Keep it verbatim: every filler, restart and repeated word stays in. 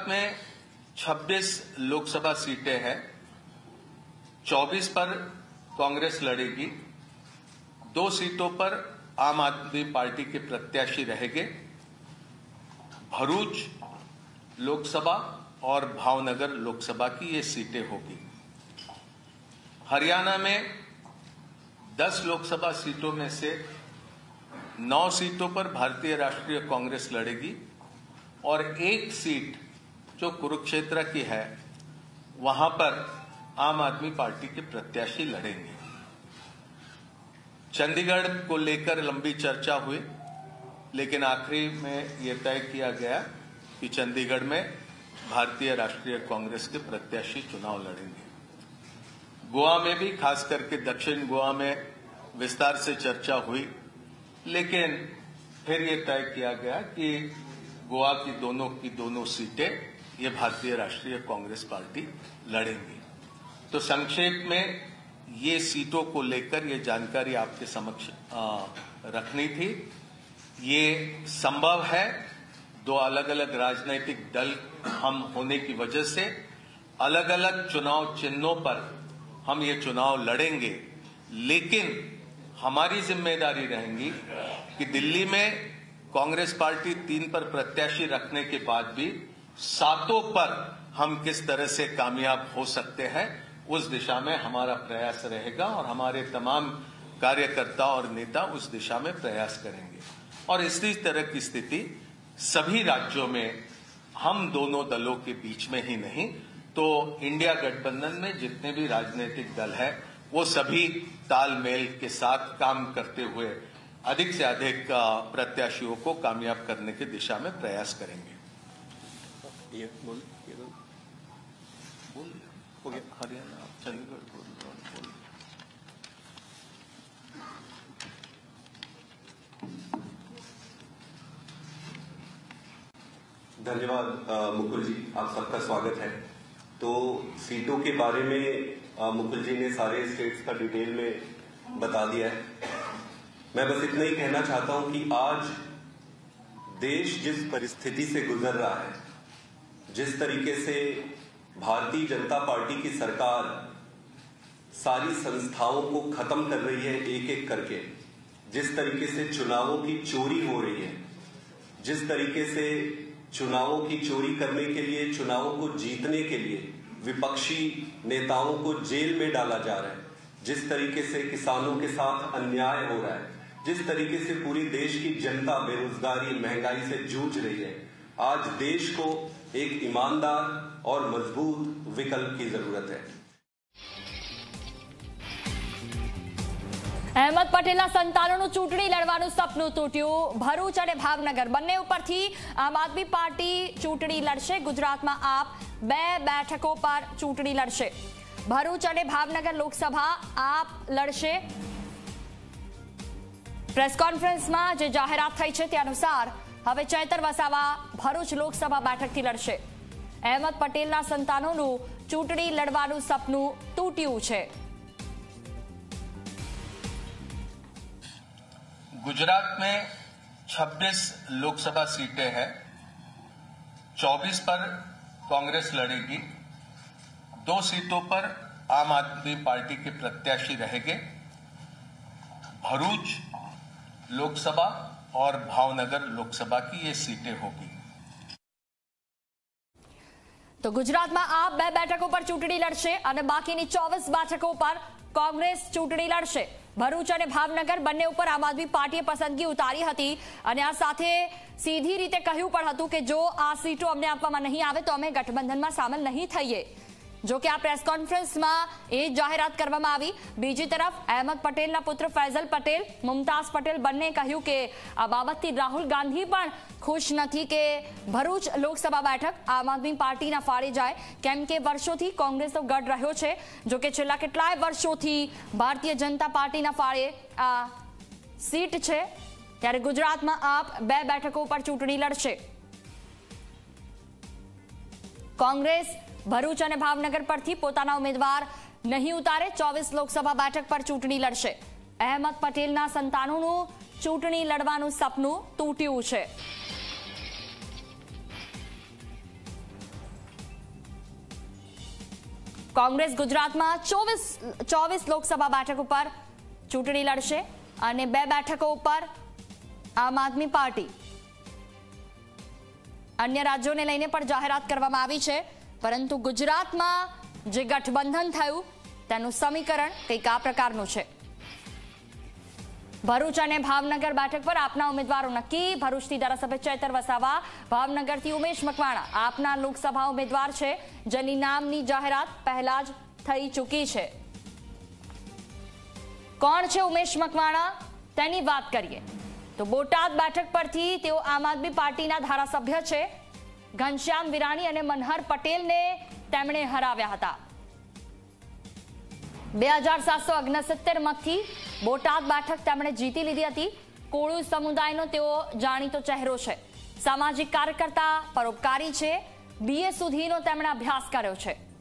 में छब्बीस लोकसभा सीटें हैं। चौबीस पर कांग्रेस लड़ेगी, दो सीटों पर आम आदमी पार्टी के प्रत्याशी रहेंगे। भरूच लोकसभा और भावनगर लोकसभा की ये सीटें होगी। हरियाणा में दस लोकसभा सीटों में से नौ सीटों पर भारतीय राष्ट्रीय कांग्रेस लड़ेगी और एक सीट जो कुरुक्षेत्र की है वहां पर आम आदमी पार्टी के प्रत्याशी लड़ेंगे। चंडीगढ़ को लेकर लंबी चर्चा हुई, लेकिन आखिरी में यह तय किया गया कि चंडीगढ़ में भारतीय राष्ट्रीय कांग्रेस के प्रत्याशी चुनाव लड़ेंगे। गोवा में भी, खास करके दक्षिण गोवा में विस्तार से चर्चा हुई, लेकिन फिर यह तय किया गया कि गोवा की दोनों की दोनों सीटें ये भारतीय राष्ट्रीय कांग्रेस पार्टी लड़ेंगी। तो संक्षेप में ये सीटों को लेकर ये जानकारी आपके समक्ष आ, रखनी थी। ये संभव है, दो अलग अलग राजनीतिक दल हम होने की वजह से अलग अलग चुनाव चिन्हों पर हम ये चुनाव लड़ेंगे, लेकिन हमारी जिम्मेदारी रहेगी कि दिल्ली में कांग्रेस पार्टी तीन पर प्रत्याशी रखने के बाद भी सातों पर हम किस तरह से कामयाब हो सकते हैं, उस दिशा में हमारा प्रयास रहेगा और हमारे तमाम कार्यकर्ता और नेता उस दिशा में प्रयास करेंगे। और इसी तरह की स्थिति सभी राज्यों में हम दोनों दलों के बीच में ही नहीं, तो इंडिया गठबंधन में जितने भी राजनीतिक दल हैं वो सभी तालमेल के साथ काम करते हुए अधिक से अधिक प्रत्याशियों को कामयाब करने की दिशा में प्रयास करेंगे। ये बोल ये बोल बोल हो गया। हरियाणा, चंडीगढ़ बोल बोल धन्यवाद मुकुल जी, आप सबका स्वागत है। तो सीटों के बारे में आ, मुकुल जी ने सारे स्टेट्स का डिटेल में बता दिया है। मैं बस इतना ही कहना चाहता हूं कि आज देश जिस परिस्थिति से गुजर रहा है, जिस तरीके से भारतीय जनता पार्टी की सरकार सारी संस्थाओं को खत्म कर रही है एक एक करके, जिस तरीके से चुनावों की चोरी हो रही है, जिस तरीके से चुनावों की चोरी करने के लिए, चुनावों को जीतने के लिए विपक्षी नेताओं को जेल में डाला जा रहा है, जिस तरीके से किसानों के साथ अन्याय हो रहा है, जिस तरीके से पूरी देश की जनता बेरोजगारी, महंगाई से जूझ रही है, आज देश को एक ईमानदार और मजबूत विकल्प की जरूरत है। અહેમદ પટેલના સંતાનોનું ચૂંટણી લડવાનું સપનું તૂટ્યું। ભરૂચ અને ભાવનગર બંને ઉપરથી આમ આદમી પાર્ટી ચૂંટણી લડશે। ગુજરાતમાં આપ બે બેઠકો પર ચૂંટણી લડશે। ભરૂચ અને ભાવનગર લોકસભા આપ લડશે। પ્રેસ કોન્ફરન્સમાં જે જાહેરાત થઈ છે તે અનુસાર હવે ચૈતર વસાવા ભરૂચ લોકસભા બેઠકથી લડશે। અહેમદ પટેલના સંતાનોનું ચૂંટણી લડવાનું સપનું તૂટ્યું છે। गुजरात में छब्बीस लोकसभा सीटें हैं। चौबीस पर कांग्रेस लड़ेगी, दो सीटों पर आम आदमी पार्टी के प्रत्याशी रहेंगे। भरूच लोकसभा और भावनगर लोकसभा की ये सीटें होगी। तो गुजरात में आप बे बैठकों पर चूंटणी लड़शे और बाकीनी चौबीस बैठकों पर कांग्रेस चूंटणी लड़शे। भरूच और भावनगर बंने पर आम आदमी पार्टीए पसंदगी उतारी हती और आ साथे सीधी रीते कह્યું પણ હતું કે જો આ સીટો અમને આપવામાં નહીં આવે તો અમે ગઠબંધનમાં સામેલ નહીં થઈએ। जो कि आ प्रेस कॉन्फ्रेंस में ए जाहेरात करवामां आवी। बीजी तरफ अहमद पटेल पुत्र फैजल पटेल, मुमताज पटेल बंने कह્યું કે आ बाबतथी राहुल गांधी पण खुश नहीं कि भरूच लोकसभा बैठक आम आदमी पार्टी फाड़े जाए, केम के वर्षोथी कांग्रेस तो गढ़ रह्यो छे। जो कि छेल्ला केटलाय वर्षोथी भारतीय जनता पार्टी फाड़े आ सीट छे। त्यारे गुजरात में आप बे बैठकों पर चूंटणी लड़शे। कांग्रेस भरूच और भावनगर परथी पोताना उम्मीदवार नहीं उतारे, चौबीस लोकसभा बैठक पर चूंटणी लड़शे। अहमद पटेलना संतानोनुं चूंटणी लड़वानुं सपनुं तूट्युं छे। કોંગ્રેસ ગુજરાતમાં ચોવીસ ચોવીસ લોકસભા બેઠક ઉપર ચૂંટણી લડશે અને બે બેઠકો ઉપર આમ આદમી પાર્ટી. અન્ય રાજ્યોને લઈને પણ જાહેરાત કરવામાં આવી છે, પરંતુ ગુજરાતમાં જે ગઠબંધન થયું તેનું સમીકરણ કંઈક આ પ્રકારનું છે. ભરૂચ અને ભાવનગર બેઠક પર આપના ઉમેદવારો નક્કી. ભરૂચથી ધારાસભ્ય ચૈતર વસાવા, ભાવનગરથી ઉમેશ મકવાણા આપના લોકસભા ઉમેદવાર છે, જેની નામની જાહેરાત પહેલા જ થઈ ચૂકી છે. કોણ છે ઉમેશ મકવાણા તેની વાત કરીએ તો બોટાદ બેઠક પરથી તેઓ આમ આદમી પાર્ટીના ધારાસભ્ય છે. ઘનશ્યામ વિરાણી અને મનહર પટેલને તેમણે હરાવ્યા હતા. બે હજાર સાતસો ઓગણસિત્તેર મતથી બોટાદ બેઠક તેમણે જીતી લીધી હતી. કોળુ સમુદાયનો તેઓ જાણીતો ચહેરો છે. સામાજિક કાર્યકર્તા, પરોપકારી છે. બીએ સુધીનો તેમણે અભ્યાસ કર્યો છે.